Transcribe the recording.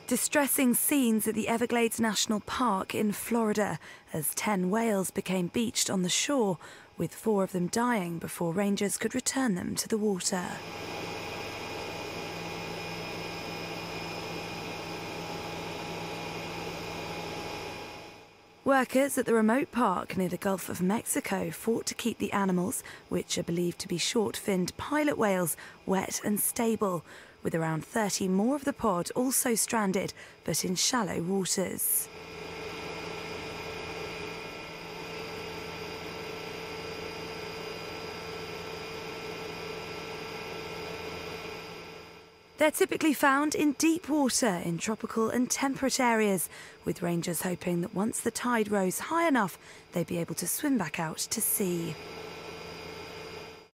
Distressing scenes at the Everglades National Park in Florida as 10 whales became beached on the shore, with 4 of them dying before rangers could return them to the water. Workers at the remote park near the Gulf of Mexico fought to keep the animals, which are believed to be short-finned pilot whales, wet and stable, with around 30 more of the pod also stranded, but in shallow waters. They're typically found in deep water in tropical and temperate areas, with rangers hoping that once the tide rose high enough, they'd be able to swim back out to sea.